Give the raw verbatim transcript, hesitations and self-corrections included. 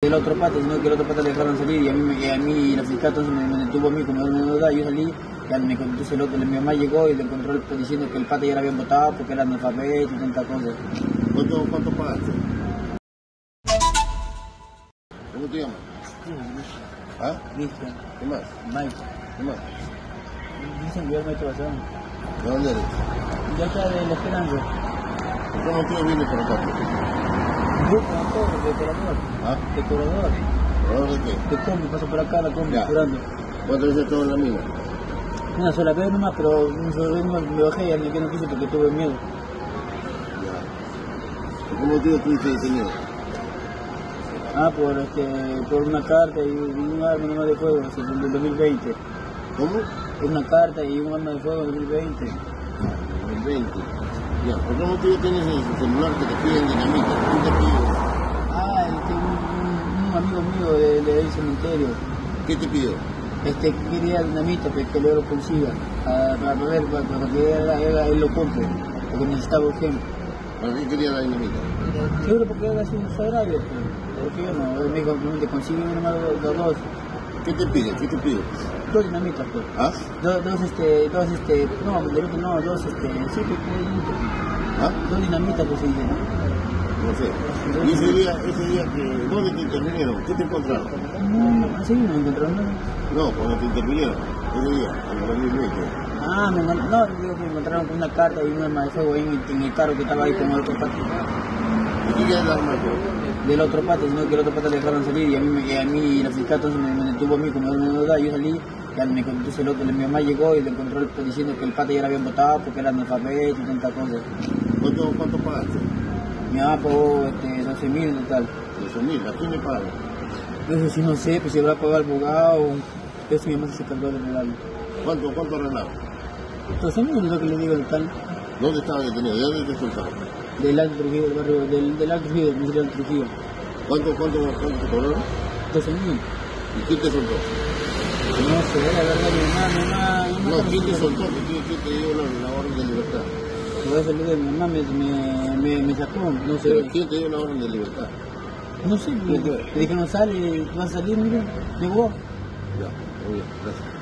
el otro pata, sino que el otro pata le dejaron salir y a mí, y a mí la fiscal entonces me, me detuvo a mí como menor de edad. Yo salí, ya me, entonces el otro, mi mamá llegó y le encontró el, diciendo que el pata ya lo habían votado porque era analfabeto y tantas cosas. ¿Cuánto, cuánto pagaste? ¿Cómo te llamas? Sí, ¿Ah? Cristian. ¿Qué más? Mike. ¿Qué más? Dicen que yo me he hecho basado. ¿De dónde eres? De acá de La Esperanza. ¿Por qué motivo vienes por acá? Yo trabajo de decorador. ¿Ah? Decorador. ¿Decorador de qué? De combi, paso por acá la combi, Ya. curando. ¿Cuántas veces estado en la mina? Una sola vez nomás, pero una sola vez nomás me bajé y al que no quise porque tuve miedo. Ya. ¿Por qué motivo estuviste detenido? Ah, por, este, por una carta y un arma nomás de fuego, así, en el dos mil veinte. ¿Cómo? Una carta y un arma de fuego en el dos mil veinte. dos mil veinte. Ya. ¿Por qué motivo tienes en su celular que te piden dinamita? ¿Quién te pidió? Ah, este, un, un, un amigo mío de, de del cementerio. ¿Qué te pidió? Este, quería dinamita que, que yo lo consiga, ah, para ver, para, para que él, él, él lo compre, porque necesitaba urgente. ¿Para qué quería la dinamita? Seguro porque él hace un salario, pues, porque yo no, él me dijo que consigue nomás los dos, ¿Qué te pide? ¿Qué te pidió? dos dinamitas, pues. ¿Ah? Dos, dos, este, dos, este, no, de repente no, dos, este, sí, pues, ¿Ah? dos dinamitas, pues, se dice, ¿no? No sé. ¿Y ese día, ese día que, dónde te intervinieron? ¿Qué te encontraron? No, así no me encontraron, ¿no? No, cuando te intervinieron, ese día, en el dos mil veinte. Ah, me, encont- no, digo que me encontraron con una carta y un arma de fuego ahí en, el- en el carro que estaba ahí con el otro pata. ¿Y qué es el arma de fuego? Del otro pata, sino que el otro pata le dejaron salir y a mí, y a mí la fiscal entonces me, me detuvo a mí como menor de edad. Yo salí, ya me, entonces el otro, mi mamá llegó y le encontró el, diciendo que el pata ya lo habían votado porque era analfabeto y tantas cosas. ¿Cuánto, cuánto pagaste? Mi mamá pagó este, doce mil en total. doce mil. ¿A quién le pagaron? Eso sí no sé, pues si habrá pagado al abogado, eso mi mamá se encargó de regalarlo. ¿Cuánto, cuánto arreglaron? doce mil es lo que le digo en total. ¿Dónde estaba detenido? ¿De dónde te soltaron? Del Alto Trujillo, del barrio, del, del Alto Trujillo, del municipio del Trujillo. ¿Cuánto, cuánto, cuánto te cobraron? doce mil. ¿Y quién te soltó? No sé, la verdad, mi mamá, mi mamá, mi mamá No, ¿quién te también- soltó? ¿Quién, quién te dio la, la orden de libertad? Por eso le digo, mi mamá me, me, me, me sacó, no sé. ¿Pero quién te dio la orden de libertad? No sé, me, me dijeron sale, vas a salir, mira, llegó. Ya, muy bien, gracias.